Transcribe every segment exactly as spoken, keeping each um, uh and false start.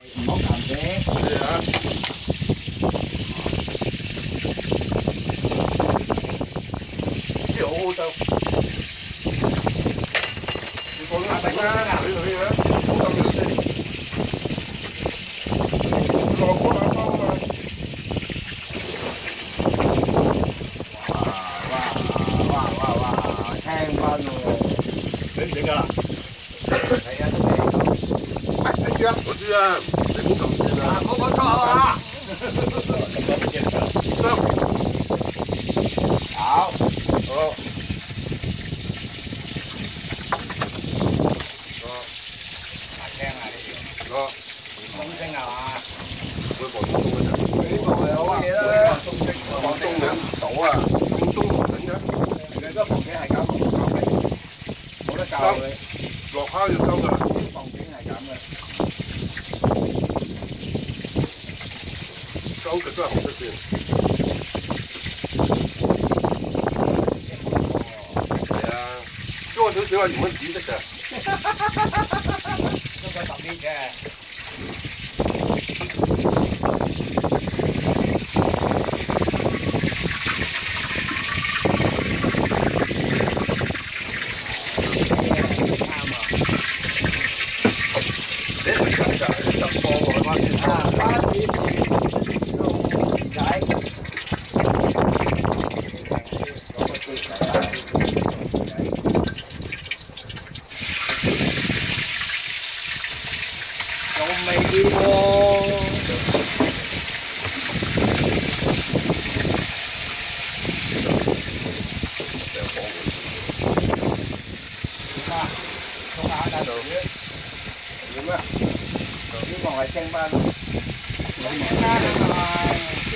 唔好撳死。 係啊。呢條好好收。你放咗大家，你去啊，好收條先。落嗰兩包啊！ 哇哇哇哇！聽翻喎， 整唔整㗎啦？ 係啊，都未。 喂，你知啊？我知啊，你唔好撳先啦。 唔好講粗口啊！好， 好。 難聽啊呢條。 好。 風聲係嘛？ 會放中嘅啫。 呢個係好嘢啦。 放中嘅唔到啊，放中唔整嘅。 你嗰部機係咁，冇得教你。 落蝦要收㗎啦。 啲部機係咁嘅。 收極都係紅色線。係啊，多少少係原本紫色嘅。 都個特別嘅。未見喎，點啊？衝下喺度，點啊？希望係升翻，升翻啊！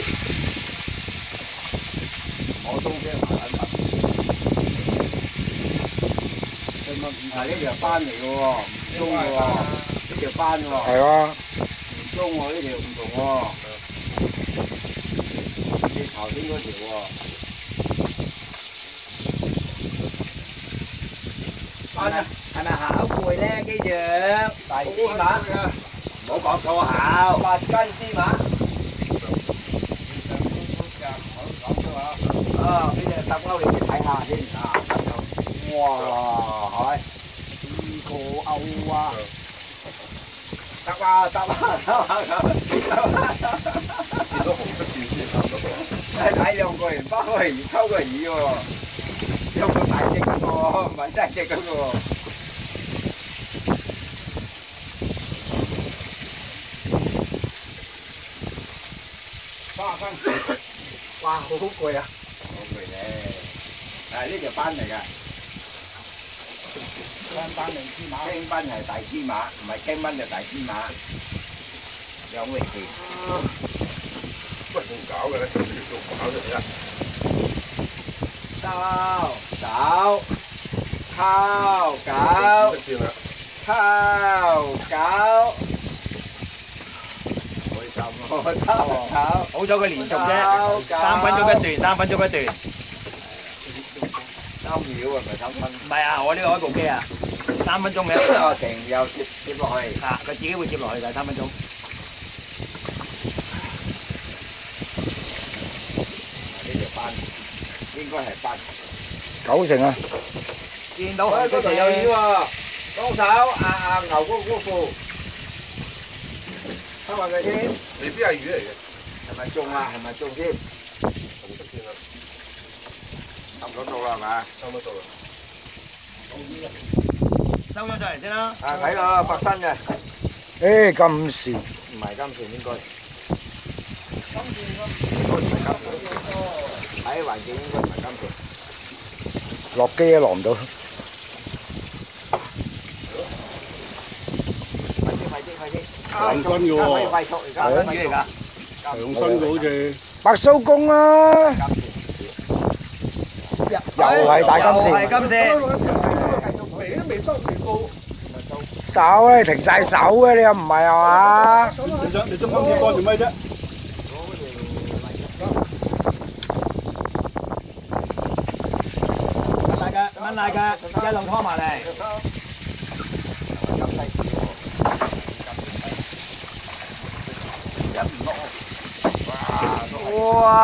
我都驚麻撚麻，係呢條班嚟嘅喎，唔中嘅喎。呢條班喎， 係啊， 唔中喎，呢條唔同喎，你頭先嗰條喎，係咪係咪考攰咧？機長，大芝麻，唔好講粗口，八斤芝麻，啊，俾隻搭鈎你哋睇下先啊，哇，係呢個歐啊！得啊得啊得啊得啊！ 見到紅色線先差唔多。 睇睇兩個人包個魚抽個魚喎，有個大隻嗰個喎，唔係細隻嗰個喎。花生，哇好好攰啊！好攰咧，係呢條斑嚟㗎。青斑定芝麻？青斑係大芝麻，唔係青斑就大芝麻，兩回事。 乜咁搞嘅咧？做搞咗嚟啊！ 收手，烤狗，烤狗。會咁喎，烤狗。 好咗佢連續啫，三分鐘一段，三分鐘一段。 三秒係咪三分？ 唔係啊，我呢個開部機啊，三分鐘嘅。 我停又接接落去。 啊，佢自己會接落去㗎，三分鐘。 呢條斑應該係斑。 九成啊！ 見到佢嗰度有魚喎，幫手壓壓牛嗰嗰副，睇下佢先。 未必係魚嚟嘅。 係咪中啊？係咪中先？ 紅色線啦。 差唔多到啦，係咪？ 差唔多到啦。 收咗上嚟先啦。 啊，睇到白身嘅。 誒，金線唔係金線應該。金線應該唔係金線。 睇環境應該唔係金線。 落機都落唔到。 快啲快啲快啲！ 長身嘅喎。 快速而家新魚嚟㗎。 長身嘅好似。 白蘇公啦，又係大金線， 又係金線。 皮都未收全部。 手咧停晒手嘅，你又唔係啊嘛？ 你想你想掹啲乾做咩啫？ 掹大腳，掹大腳，一路拖埋嚟。 唔落。 哇！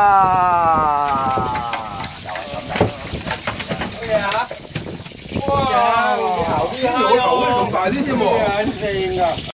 又係咁啦。 乜嘢啊？哇！好啲啊！有咁大啲添喎。